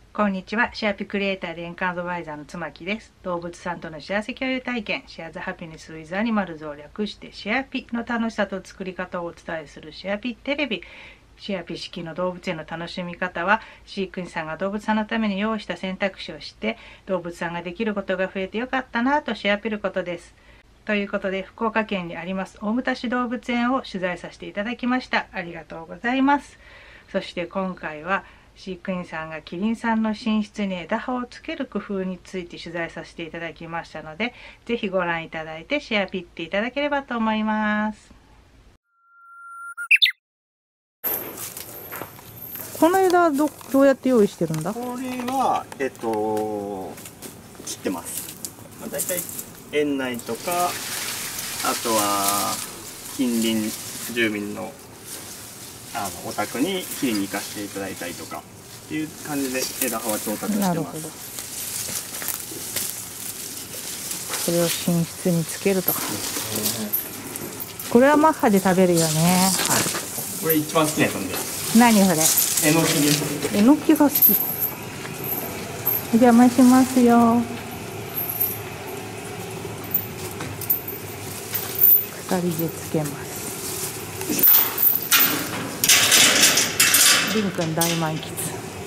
こんにちは。シェアピクリエイターで円環アドバイザーの妻木です。動物さんとの幸せ共有体験、シェアザハピネスウィズアニマルズを略してシェアピの楽しさと作り方をお伝えするシェアピテレビ。シェアピ式の動物園の楽しみ方は、飼育員さんが動物さんのために用意した選択肢を知って、動物さんができることが増えてよかったなとシェアピることです。ということで、福岡県にあります大牟田市動物園を取材させていただきました。ありがとうございます。そして今回は、飼育員さんがキリンさんの寝室に枝葉をつける工夫について取材させていただきましたので、ぜひご覧いただいてシェアピっていただければと思います。この枝はどうやって用意してるんだ？ これは切ってます。だいたい園内とか、あとは近隣住民のお宅に切りに行かせていただいたりとかっていう感じで枝葉は調達してます。なるほど。 これを寝室につけると。これはマッハで食べるよね。はい。 これ一番好きなやつなんで。 何それ？ えのきです。 えのきが好き。お邪魔しますよ。鎖でつけます。りんくん大満喫。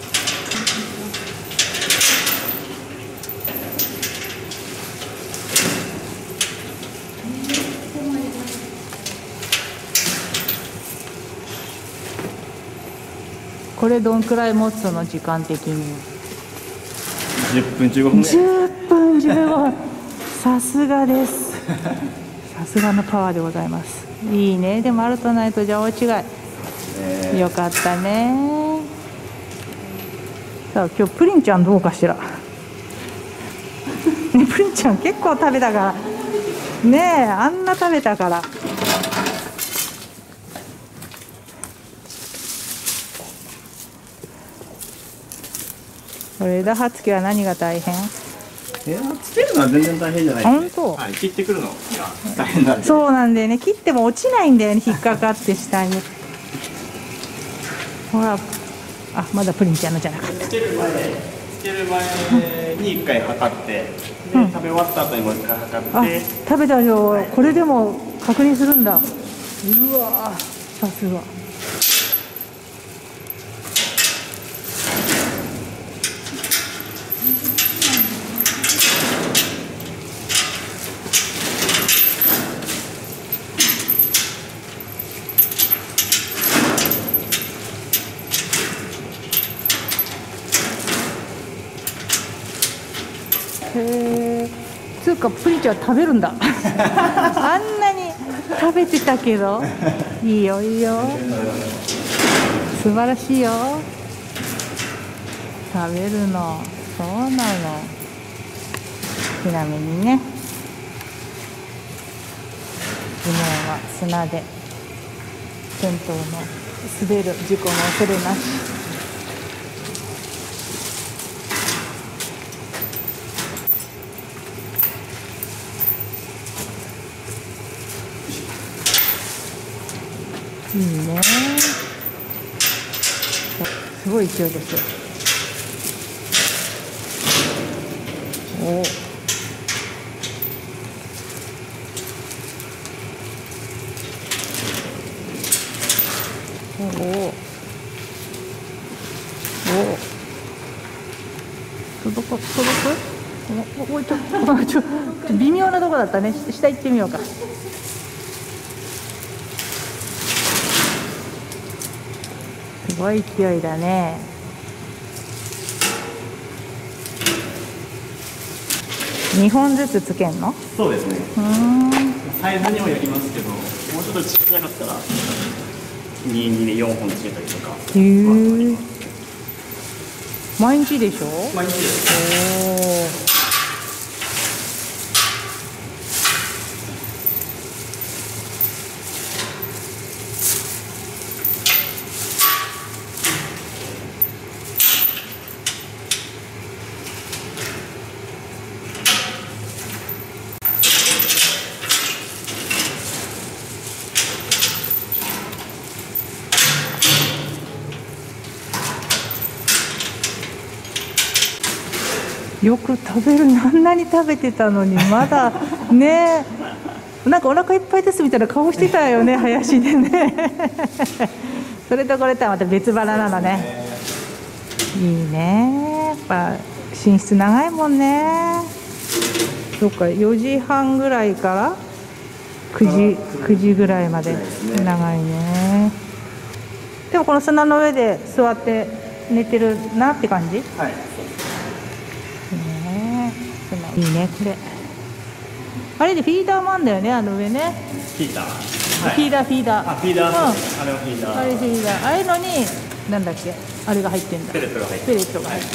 これどんくらい持つの？時間的に 10分15分ぐらい。 10分15分さすがです。さすがのパワーでございます。いいね。でもあるとないとじゃ大違い。よかったね。さあ今日プリンちゃんどうかしら。ね、プリンちゃん結構食べたからねえ、あんな食べたから。これ枝葉付けは何が大変？ 枝葉つけるのは全然大変じゃないですね。 本当？ はい、切ってくるのが大変なんで。 そうなんだよね。切っても落ちないんだよね。引っかかって下に。ほら、あ、まだプリンちゃんのじゃなかった。 つける前に1回測って、で食べ終わった後にもう1回測って。 食べたよ、はい、これでも確認するんだ。うわ、さすが。へえ、つうかプリンちゃん食べるんだ。あんなに食べてたけど。いいよいいよ、素晴らしいよ。食べるの、そうなの。ちなみにね、地面は砂で転倒の滑る事故の恐れなし。いいね。すごい勢いですよ。おお。おお。おお。届く？おお、ちょっと微妙なとこだったね。下行ってみようか。すごい勢いだね。2本ずつつけんの？ そうですね。サイズにもよりますけど、もうちょっとちっちゃかったら2で4本つけたりとか。へえ。 毎日でしょ？ 毎日です。 おお。 よく食べる。あんなに食べてたのにまだね、なんかお腹いっぱいですみたいな顔してたよね、林でねそれとこれとはまた別腹なのね。いいね、やっぱ寝室長いもんね。そっか、4時半ぐらいから9時ぐらいまで長いね。でもこの砂の上で座って寝てるなって感じ。 はい。 ねえ、いいねこれ。あれでフィーダーもあんだよね、あの上ね。 フィーダー。 フィーダー、フィーダー。 あ、フィーダー。 うん、 あれはフィーダー。 あれフィーダー。ああいうのになんだっけ、あれが入ってんだ。 ペレットが入ってペレットが入ってる。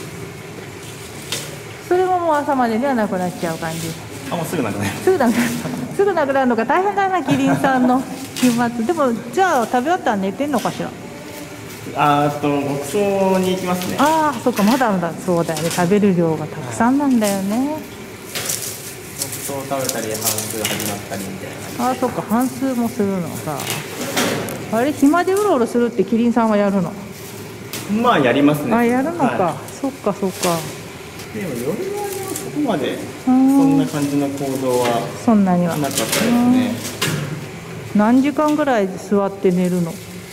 それももう朝までではなくなっちゃう感じ。 あ、もうすぐなくなります。 すぐなくなる。すぐなくなるのが大変だな、キリンさんの週末。でもじゃあ食べ終わったら寝てんのかしら。 牧草に行きますね。 ああ、そっか、まだまだ。そうだよね、食べる量がたくさんなんだよね。 牧草を食べたり、半数始まったりみたいな。 ああ、そっか、半数もするのさ。あれ、暇でうろうろするってキリンさんはやるの。 まあやりますね。 あ、やるのか、 はそっかそっか。 い、でも夜はそこまでそんな感じの行動はそんなにはなかったですね。 何時間ぐらい座って寝るの。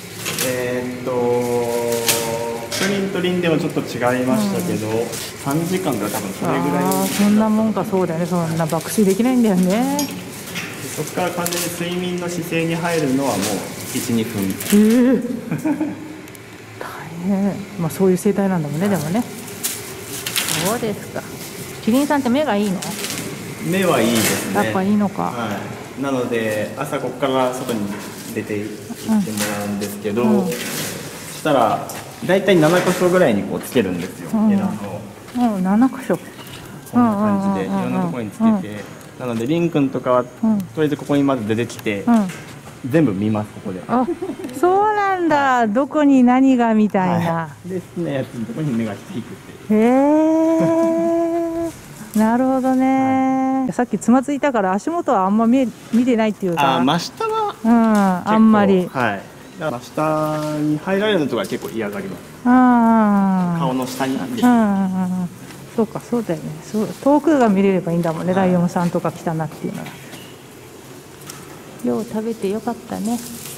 プリンとリンでもちょっと違いましたけど、3時間が多分それぐらい。 ああ、そんなもんか。そうだよね、そんな爆睡できないんだよね。 そこから完全に睡眠の姿勢に入るのはもう1、2分。 大変。まあそういう生態なんだもんね、でもね。そうですか。キリンさんって目がいいの。 目はいいですね。 やっぱいいのか。 はい、なので朝ここから外に出て行ってもらうんですけど、そしたら大体7箇所ぐらいにこうつけるんですよ、エラの。 7箇所。 こんな感じでいろんなところにつけて、なのでリン君とかは、とりあえずここにまず出てきて、全部見ます、ここで。 あ、そうなんだ。どこに何がみたいな。 で、好きなやつのところに目がしていくっていう。 へえ。なるほどね。さっきつまずいたから足元はあんま見てないっていうか。 真下はあんまり。 はい。だから真下に入られるのとか結構嫌がります。顔の下にです。 そうか、そうだよね。遠くが見れればいいんだもんね、ライオンさんとか来たなっていうのは。よう食べてよかったね。